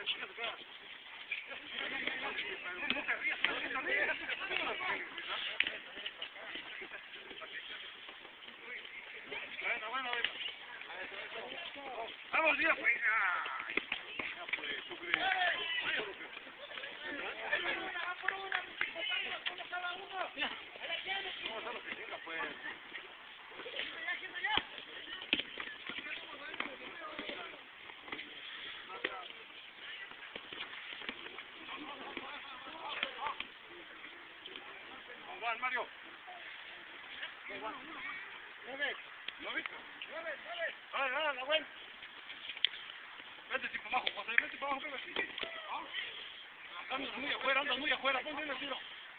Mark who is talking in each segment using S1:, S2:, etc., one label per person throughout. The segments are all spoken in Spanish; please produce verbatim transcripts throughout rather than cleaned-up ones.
S1: Bueno, bueno, vamos, ya pues. Ya pues, tú crees. No, solo que tenga, pues. Juan, Mario. Juan. Nueve. ¿Nueve? Nueve, nueve. Dale, dale, la buena. Vete tipo abajo, José. Vete para abajo, vete. Andas muy afuera, andas muy afuera. Ponte en el tiro.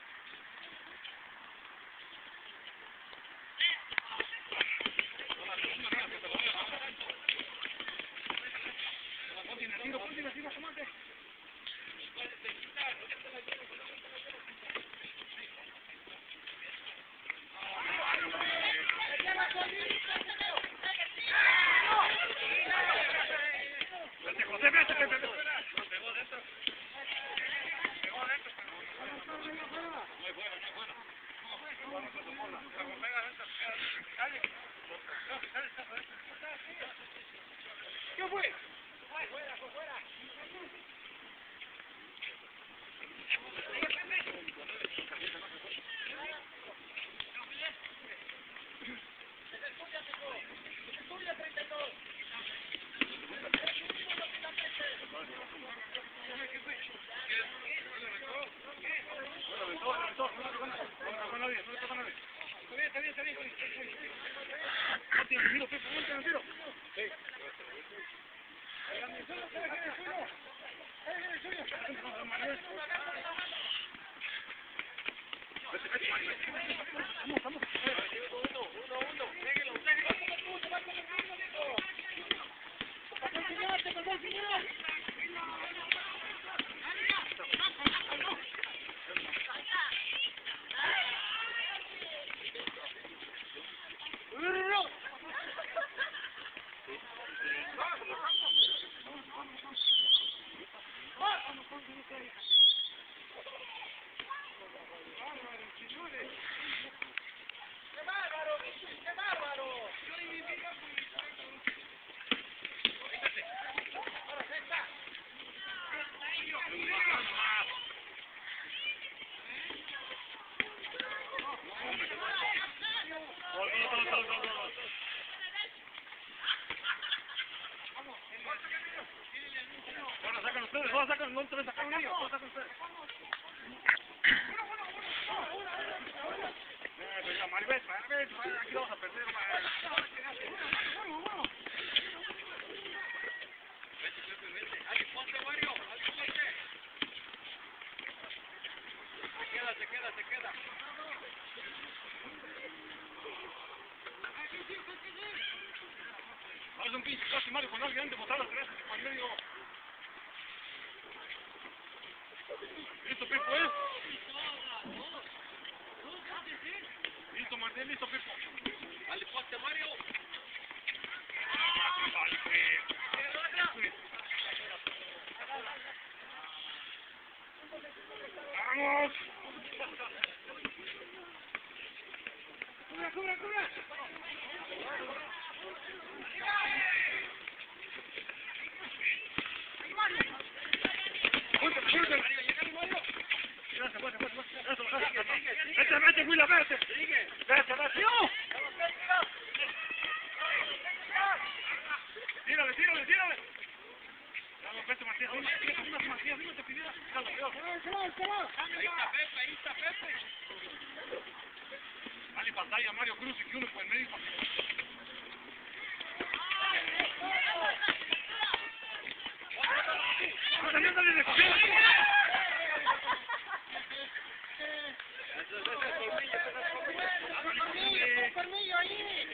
S1: Ponte en el tiro, ponte en el tiro, tomate. Vete, José, vete, vete, vete. Pegó dentro. Pegó dentro, pero no hay buena, no hay buena. Pega dentro, dale. ¿Qué fue? Fuera, fuera, fuera. Está bien, está bien, está bien. Ponte en el tiro, Pepe, ponte en el tiro. Sí. Vete, vete, Mario. Vamos, vamos. Uno, uno, uno. Déjelo, déjelo. ¡Pasó el señor! ¡Te pasó el señor! ¡Qué bárbaro, Vichy! ¡Qué bárbaro! Ahora, ahí está. Ahora sacan ustedes, ahora sacan, no te sacan ellos, ahora sacan ustedes. Venga, Maribel, Maribel, aquí vamos a perder, vete, vete, vete. Aquí ponte, Mario, aquí ponte. Se queda, se queda, se queda. Haz un pinche casi, Mario, con alguien de botar las tres, por medio. ¿Listo, Pipo, eh? Listo, Martín, listo, Pipo. Dale, ponte, Mario. Vale, pues. ¡Vamos! ¡Cubra, cubra, cubra! ¡Ponte, ponte! Gracias, fuerte, fuerte, fuerte. Vete, vete, Willa, vete. Vete, vete. Tírale, tírale, tírale. Vamos, vete, Martín. Martín, Martín, te pidiera. Ahí está Pepe, ahí está Pepe. Dale pantalla a Mario Cruz y que uno por el medio. También dale de cocina. Colmillo ahí.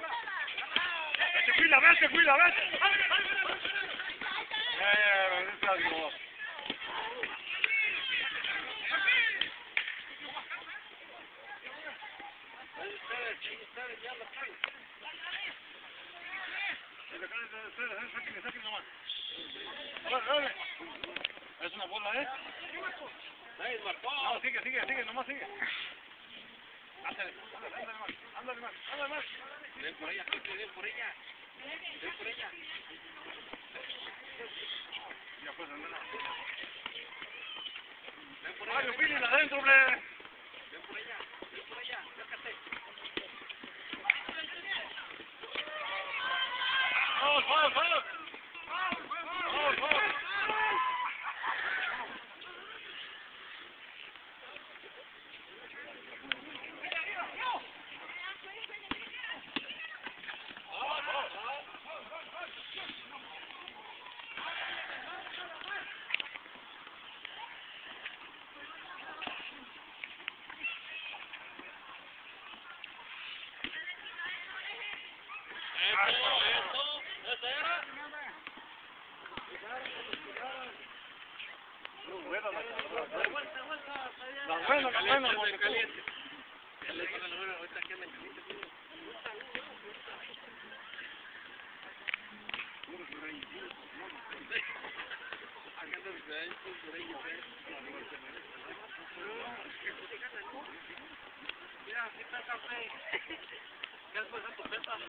S1: Vete, cuida, vete, cuida, vete. Ya, ya, Mario. Es una bola, ¿eh? No, sigue, sigue, sigue, nomás sigue. Ándale, ándale, más, ándale más, ándale más. Ven por ella, ven por ella. Ven por ella. Ya pues, andale. Ven por ella. Mario, Billy, adentro, hombre. Ven por ella, ven por ella, acércate. ¡Vamos, vamos, vamos! ¡Vamos, vamos! La buena, la buena, la caliente. Ya le digo la buena, ahorita que anda caliente. Puro por ahí, acá andan por ahí, por ahí, mira, aquí está el café. ¿Qué has puesto tu pepa?